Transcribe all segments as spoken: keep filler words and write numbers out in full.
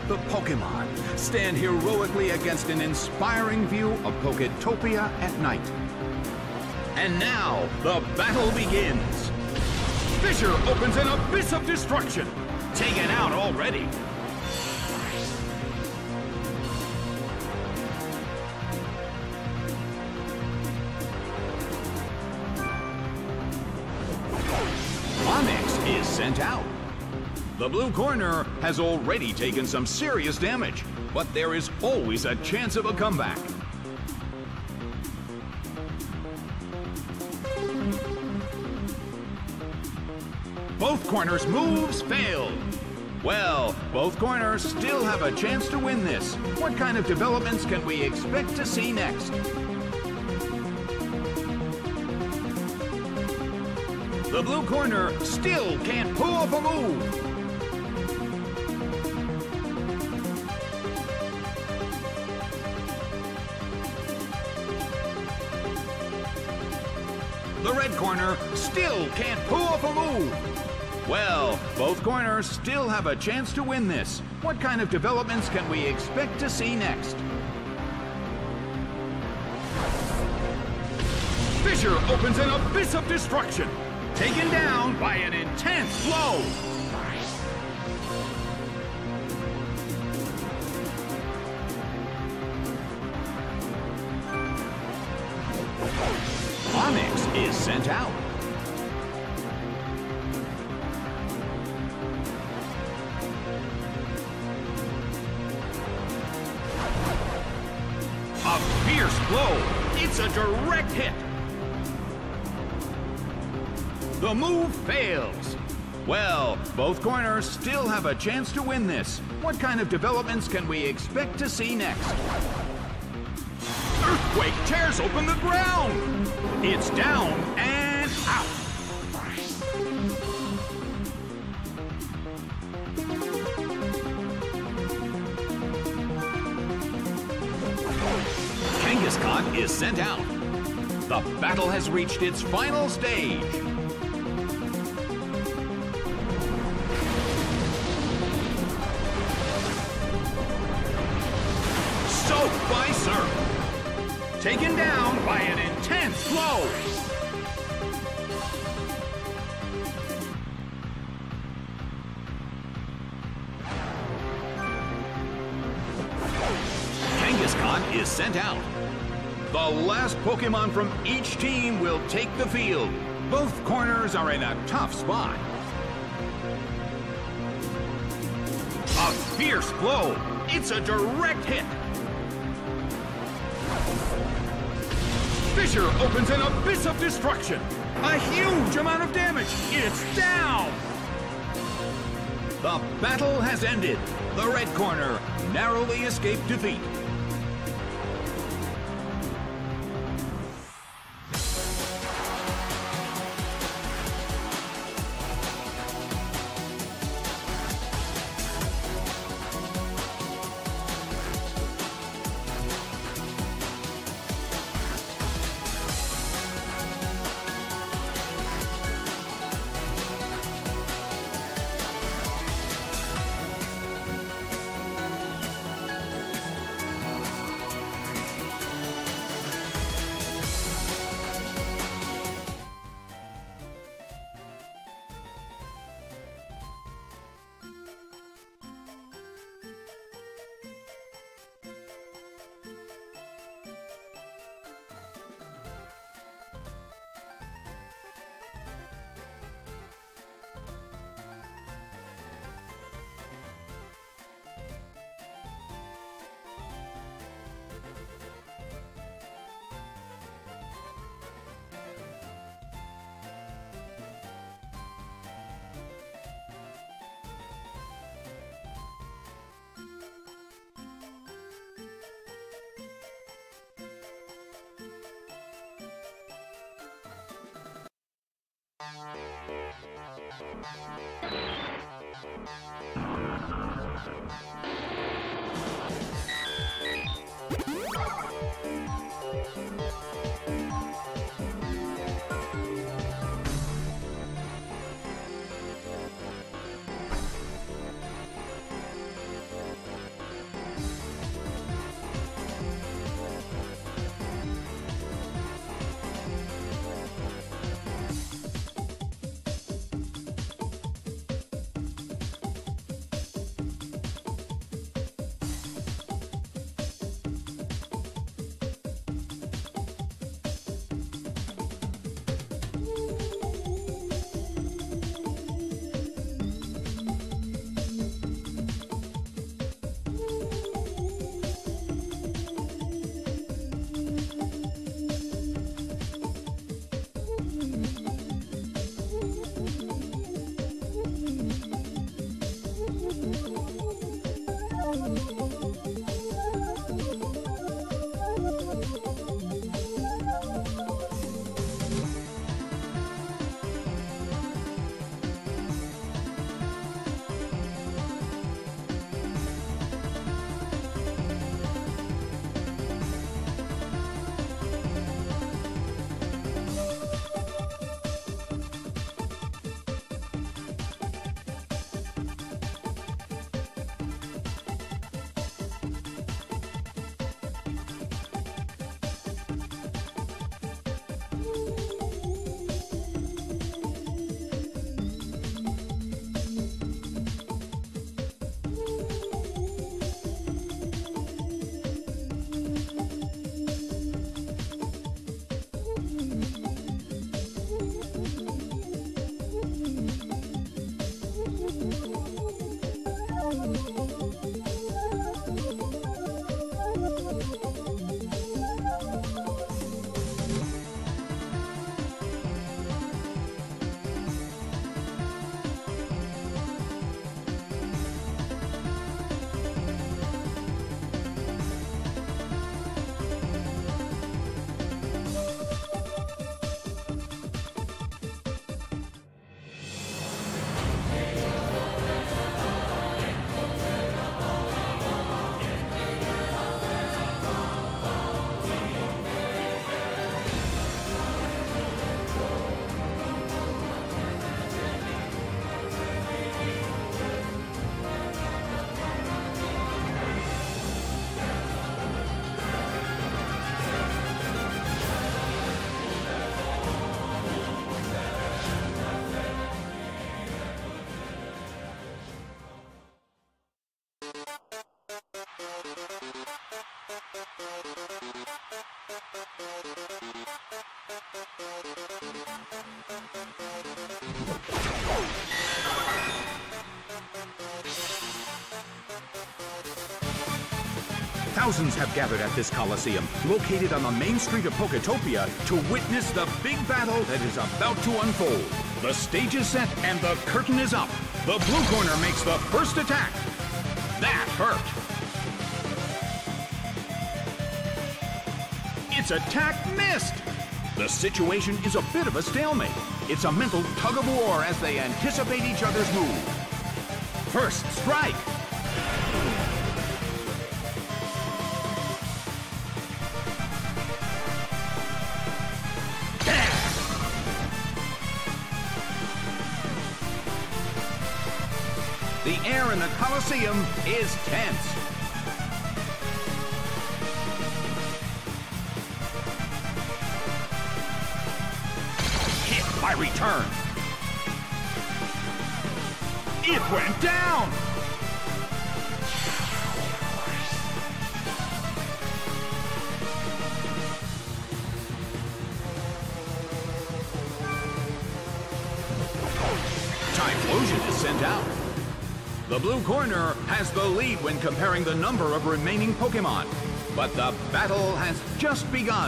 the Pokemon stand heroically against an inspiring view of Poketopia at night. And now, the battle begins. Fissure opens an abyss of destruction. Taken out already. Onix is sent out. The blue corner has already taken some serious damage, but there is always a chance of a comeback. Both corners' moves failed. Well, both corners still have a chance to win this. What kind of developments can we expect to see next? The blue corner still can't pull off a move. The red corner still can't pull off a move. Well, both corners still have a chance to win this. What kind of developments can we expect to see next? Fissure opens an abyss of destruction, taken down by an intense blow. Onix is sent out. A fierce blow. It's a direct hit. The move fails. Well, both corners still have a chance to win this. What kind of developments can we expect to see next? Earthquake tears open the ground. It's down and out. Kangaskhan is sent out. The battle has reached its final stage. Soaked by surf. Taken down by an intense blow. Kangaskhan is sent out. The last Pokemon from each team will take the field. Both corners are in a tough spot. A fierce blow. It's a direct hit. Fissure opens an abyss of destruction. A huge amount of damage. It's down. The battle has ended. The red corner narrowly escaped defeat. Thousands have gathered at this Coliseum, located on the main street of Poketopia, to witness the big battle that is about to unfold. The stage is set and the curtain is up. The blue corner makes the first attack. That hurt. Its attack missed. The situation is a bit of a stalemate. It's a mental tug of war as they anticipate each other's move. First strike. The air in the Coliseum is tense. Hit by return. It went down. Typhlosion is sent out. The blue corner has the lead when comparing the number of remaining Pokémon, but the battle has just begun.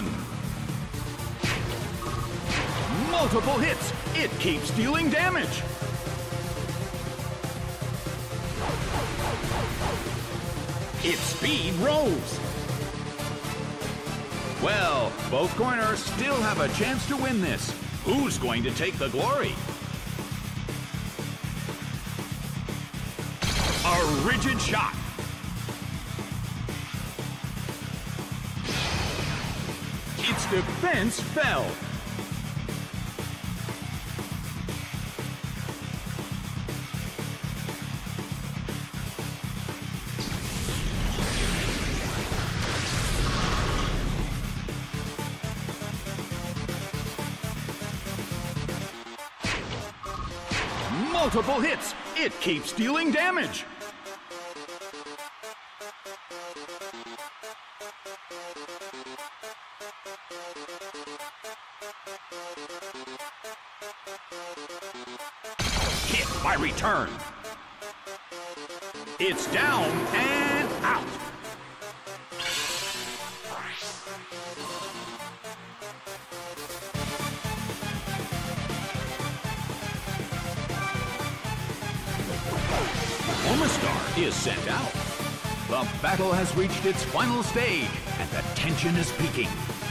Multiple hits. It keeps dealing damage. Its speed rose. Well, both corners still have a chance to win this. Who's going to take the glory? A rigid shot. Its defense fell. Multiple hits. It keeps dealing damage. Hit by return. It's down and out. Omastar is sent out. The battle has reached its final stage, and the tension is peaking.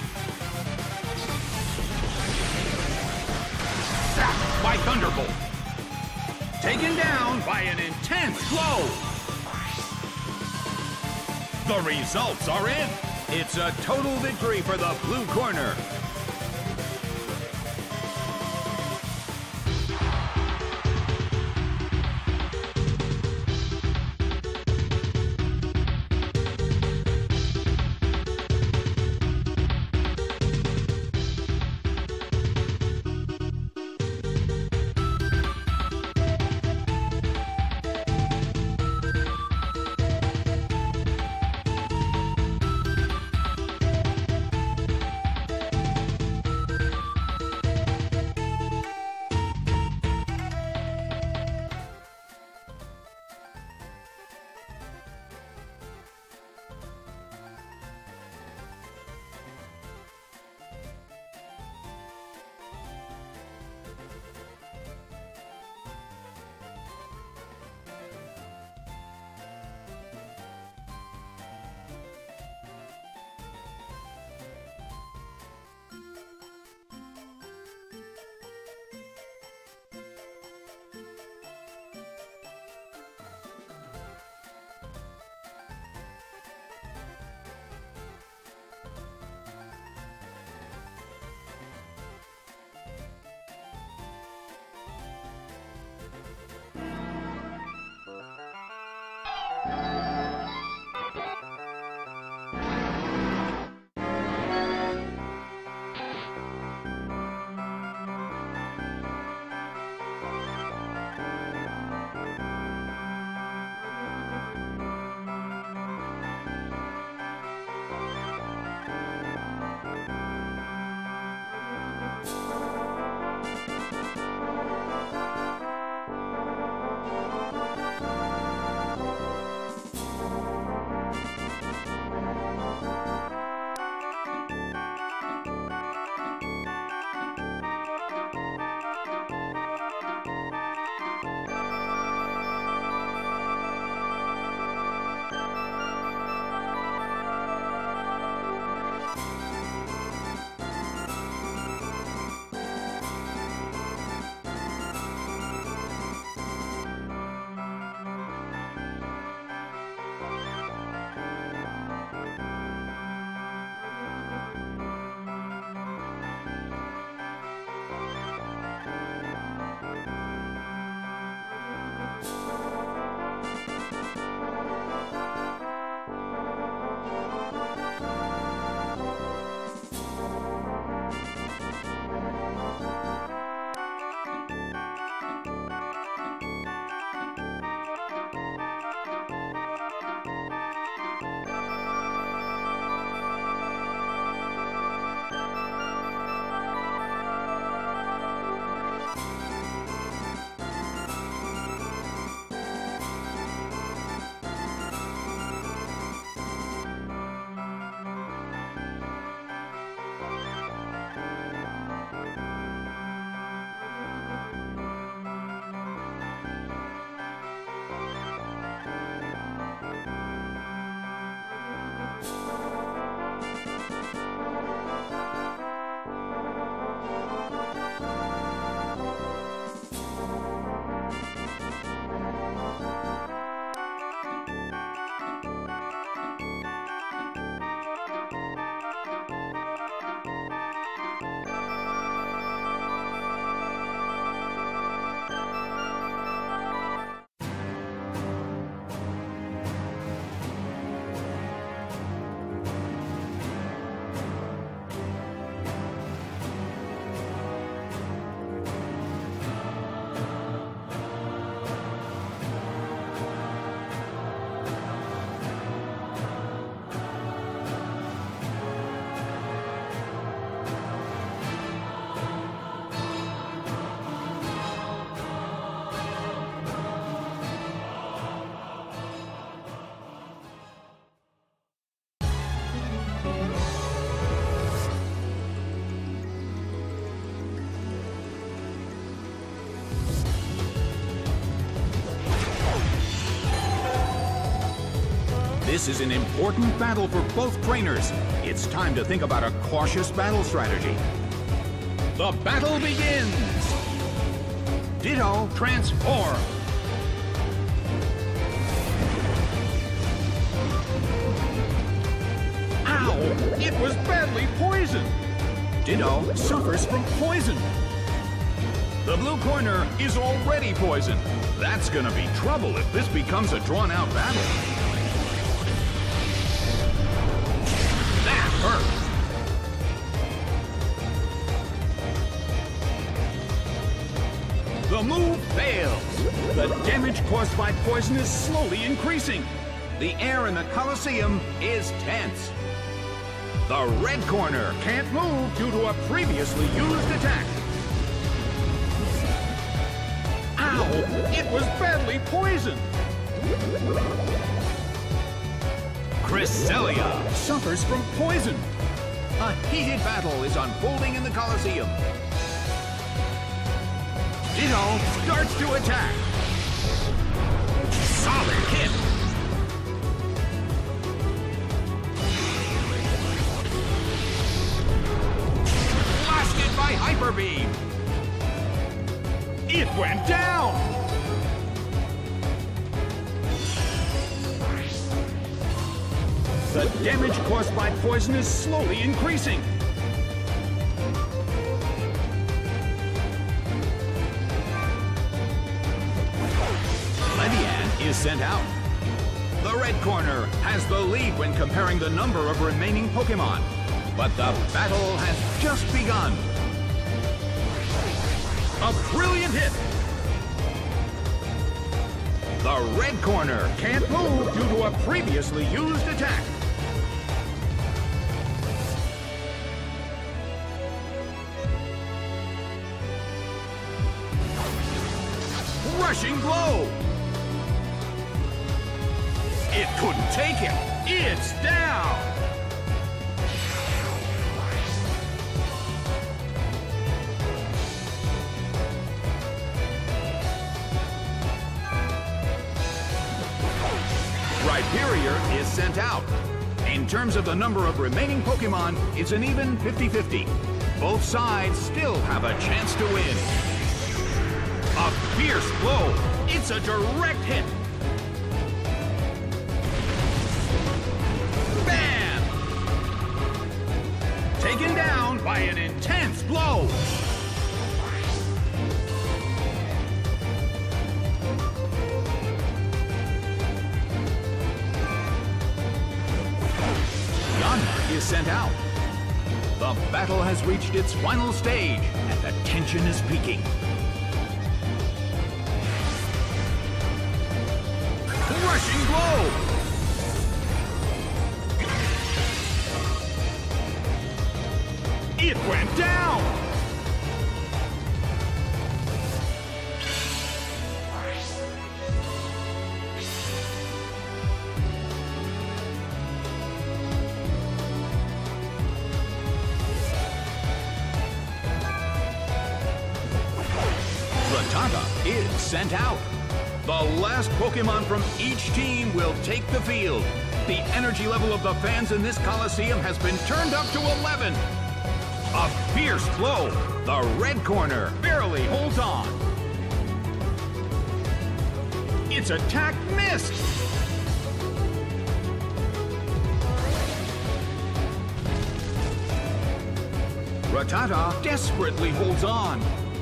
Zapped by Thunderbolt. Taken down by an intense blow. The results are in. It's a total victory for the blue corner. This is an important battle for both trainers. It's time to think about a cautious battle strategy. The battle begins! Ditto, transform! Ow! It was badly poisoned! Ditto suffers from poison. The blue corner is already poisoned. That's gonna be trouble if this becomes a drawn-out battle. That hurt! The move fails. The damage caused by poison is slowly increasing. The air in the Colosseum is tense. The red corner can't move due to a previously used attack. Ow! It was badly poisoned! Cresselia suffers from poison. A heated battle is unfolding in the Colosseum. Ditto starts to attack. Solid hit. Blasted by Hyper Beam. It went down. The damage caused by poison is slowly increasing. Ledian is sent out. The red corner has the lead when comparing the number of remaining Pokémon. But the battle has just begun. A brilliant hit! The red corner can't move due to a previously used attack. Rushing blow! It couldn't take it! It's down! Rhyperior is sent out. In terms of the number of remaining Pokémon, it's an even fifty fifty. Both sides still have a chance to win. A fierce blow. It's a direct hit. Bam! Taken down by an intense blow. Yanma is sent out. The battle has reached its final stage, and the tension is peaking. Rushing blow! It went down! Rattata is sent out. The last Pokémon from each team will take the field. The energy level of the fans in this Colosseum has been turned up to eleven. A fierce blow. The red corner barely holds on. Its attack missed. Rattata desperately holds on.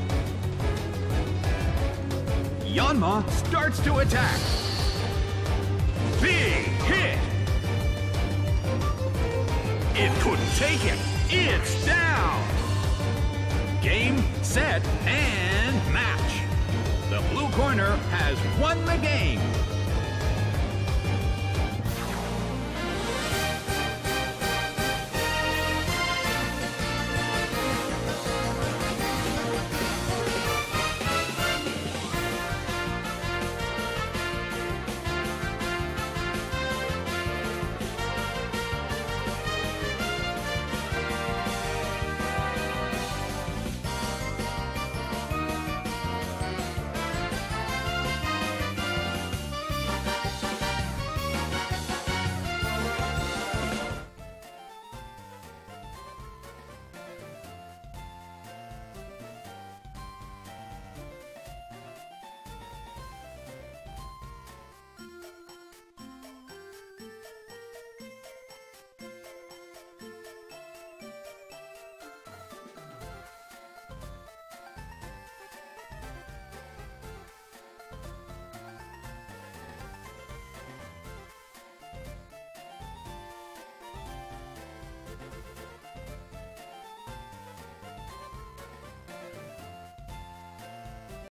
Yanma starts to attack. Big hit! It couldn't take it. It's down! Game, set, and match. The blue corner has won the game.